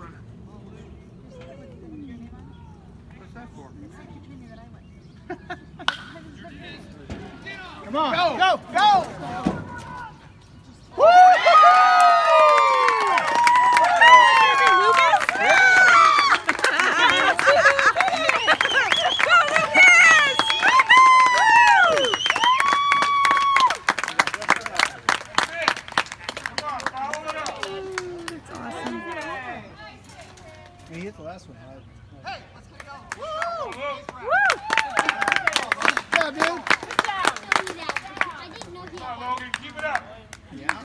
What's that for? Come on. Go! Go! Go! Woo! He hit the last one. Hey, let's get going. Woo! Woo! Good job, dude. I didn't know he had Logan, keep it up. Yeah.